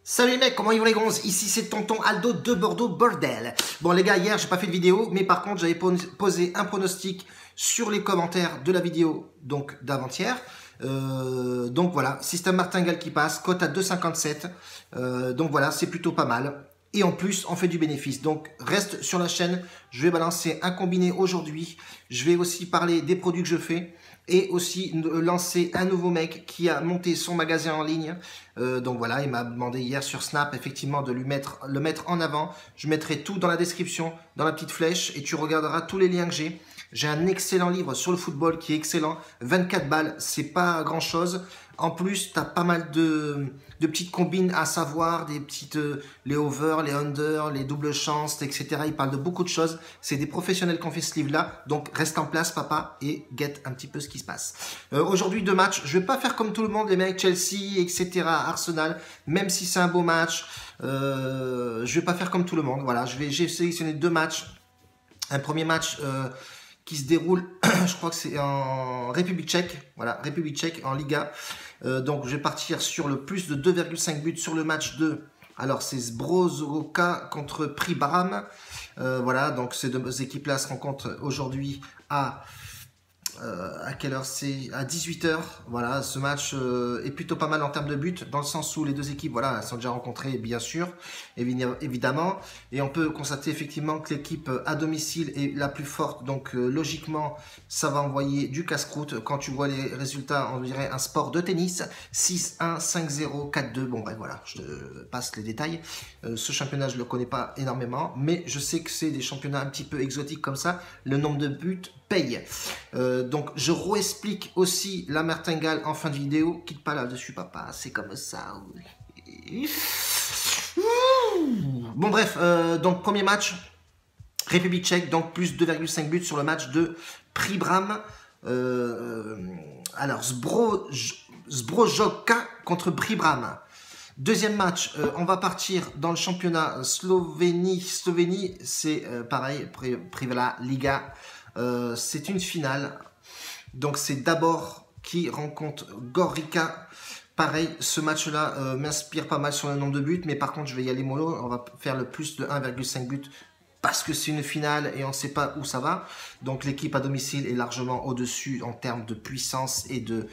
Salut les mecs, comment ils vont les gonzes? Ici c'est tonton Aldo de Bordeaux, bordel. Bon les gars, hier j'ai pas fait de vidéo, mais par contre j'avais posé un pronostic sur les commentaires de la vidéo donc d'avant-hier. Donc voilà, système martingale qui passe, cote à 2,57. Donc voilà, c'est plutôt pas mal. Et en plus, on fait du bénéfice. Donc, reste sur la chaîne. Je vais balancer un combiné aujourd'hui. Je vais aussi parler des produits que je fais. Et aussi lancer un nouveau mec qui a monté son magasin en ligne. Donc voilà, il m'a demandé hier sur Snap, effectivement, de le mettre en avant. Je mettrai tout dans la description, dans la petite flèche. Et tu regarderas tous les liens que j'ai. J'ai un excellent livre sur le football qui est excellent. 24 balles, c'est pas grand chose. En plus, tu as pas mal de petites combines à savoir, des petites, les over, les under, les doubles chances, etc. Ils parlent de beaucoup de choses. C'est des professionnels qui ont fait ce livre-là. Donc, reste en place, papa, et guette un petit peu ce qui se passe. Aujourd'hui, 2 matchs. Je vais pas faire comme tout le monde, les mecs, Chelsea, etc., Arsenal, même si c'est un beau match. Je vais pas faire comme tout le monde. Voilà, j'ai sélectionné 2 matchs. Un premier match qui se déroule, je crois que c'est en République tchèque, voilà, République tchèque en Liga. Donc je vais partir sur le plus de 2,5 buts sur le match 2. Alors c'est Zbrojovka contre Příbram. Voilà, donc ces deux équipes-là se rencontrent aujourd'hui à quelle heure? C'est à 18 h. Voilà, ce match est plutôt pas mal en termes de buts, dans le sens où les deux équipes, voilà, elles sont déjà rencontrées, bien sûr, évidemment. Et on peut constater effectivement que l'équipe à domicile est la plus forte. Donc, logiquement, ça va envoyer du casse-croûte. Quand tu vois les résultats, on dirait un sport de tennis. 6-1, 5-0, 4-2. Bon, bref, voilà, je te passe les détails. Ce championnat, je ne le connais pas énormément, mais je sais que c'est des championnats un petit peu exotiques comme ça. Le nombre de buts paye. Donc je réexplique aussi la martingale en fin de vidéo. Quitte pas là-dessus, papa, c'est comme ça. Bon bref, donc premier match, République tchèque, donc plus 2,5 buts sur le match de Příbram. Alors Zbrojovka contre Příbram. Deuxième match, on va partir dans le championnat Slovénie, c'est pareil, Privela Liga. C'est une finale, donc c'est d'abord qui rencontre Gorica. Pareil, ce match-là m'inspire pas mal sur le nombre de buts, mais par contre je vais y aller mollo, on va faire le plus de 1,5 buts parce que c'est une finale et on ne sait pas où ça va. Donc l'équipe à domicile est largement au-dessus en termes de puissance et de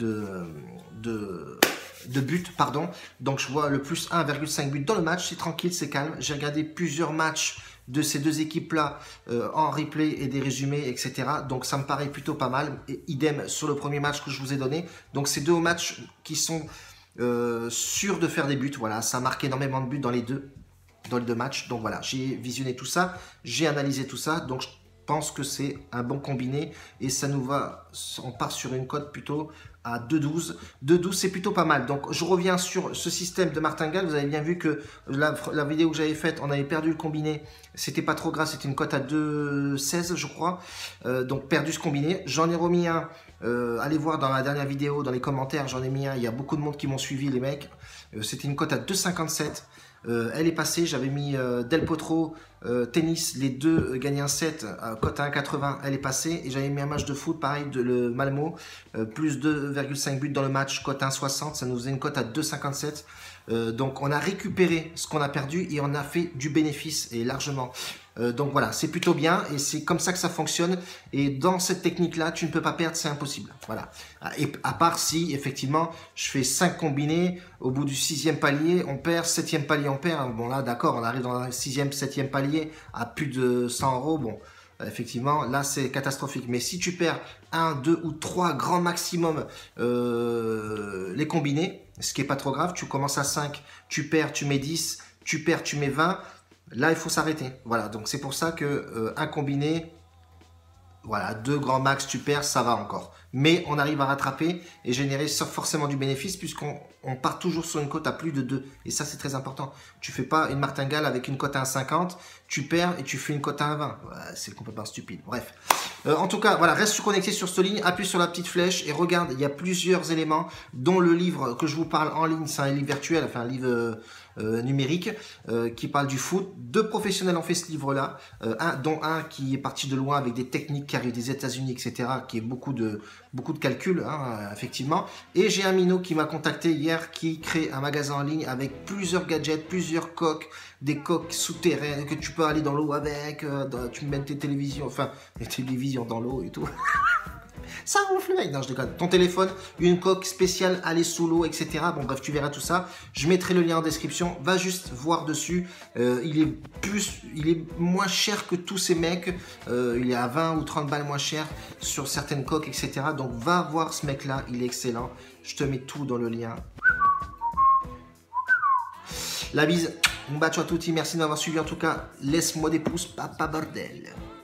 buts, pardon. Donc je vois le plus 1,5 buts dans le match, c'est tranquille, c'est calme. J'ai regardé plusieurs matchs de ces deux équipes-là en replay et des résumés, etc. Donc ça me paraît plutôt pas mal. Et idem sur le premier match que je vous ai donné. Donc c'est deux matchs qui sont sûrs de faire des buts. Voilà, ça marque énormément de buts dans les deux matchs. Donc voilà, j'ai visionné tout ça, j'ai analysé tout ça. Donc je pense que c'est un bon combiné et ça nous va, on part sur une cote plutôt à 2,12. 2,12 c'est plutôt pas mal. Donc je reviens sur ce système de martingale. Vous avez bien vu que la vidéo que j'avais faite, on avait perdu le combiné. C'était pas trop grave, c'était une cote à 2,16 je crois. Donc perdu ce combiné. J'en ai remis un. Allez voir dans la dernière vidéo, dans les commentaires, j'en ai mis un. Il y a beaucoup de monde qui m'ont suivi les mecs. C'était une cote à 2,57. Elle est passée, j'avais mis Del Potro, tennis, les deux gagnaient un set, cote à 1,80, elle est passée. Et j'avais mis un match de foot, pareil, de le Malmo, plus 2,5 buts dans le match, cote à 1,60, ça nous faisait une cote à 2,57. Donc on a récupéré ce qu'on a perdu et on a fait du bénéfice et largement. Donc voilà, c'est plutôt bien et c'est comme ça que ça fonctionne. Et dans cette technique-là, tu ne peux pas perdre, c'est impossible. Voilà. Et à part si, effectivement, je fais 5 combinés, au bout du 6e palier, on perd, 7e palier, on perd. Bon là, d'accord, on arrive dans le 6e, 7e palier à plus de 100 €. Bon, effectivement, là, c'est catastrophique. Mais si tu perds 1, 2 ou 3 grands maximum les combinés, ce qui n'est pas trop grave, tu commences à 5, tu perds, tu mets 10, tu perds, tu mets 20. Là, il faut s'arrêter. Voilà, donc c'est pour ça que un combiné, voilà, 2 grands max, tu perds, ça va encore. Mais on arrive à rattraper et générer forcément du bénéfice puisqu'on part toujours sur une cote à plus de 2. Et ça, c'est très important. Tu fais pas une martingale avec une cote à 1,50, tu perds et tu fais une cote à 1,20. Voilà, c'est complètement stupide. Bref. En tout cas, voilà, reste connecté sur cette ligne, appuie sur la petite flèche et regarde, il y a plusieurs éléments dont le livre que je vous parle en ligne, c'est un livre virtuel, enfin un livre numérique qui parle du foot. 2 professionnels ont fait ce livre-là, dont un qui est parti de loin avec des techniques qui arrivent des États-Unis, etc., qui est beaucoup de calculs, hein, effectivement. Et j'ai un minot qui m'a contacté hier qui crée un magasin en ligne avec plusieurs gadgets, plusieurs coques, des coques souterraines que tu peux aller dans l'eau avec, tu mets tes télévisions, enfin, les télévisions dans l'eau et tout. Ça ronfle mec, non je déconne. Ton téléphone, une coque spéciale, aller sous l'eau, etc. Bon bref, tu verras tout ça. Je mettrai le lien en description. Va juste voir dessus. Il est moins cher que tous ces mecs. Il est à 20 ou 30 balles moins cher sur certaines coques, etc. Donc va voir ce mec là, il est excellent. Je te mets tout dans le lien. La bise, un bacio a tutti, merci de m'avoir suivi en tout cas. Laisse-moi des pouces, papa bordel.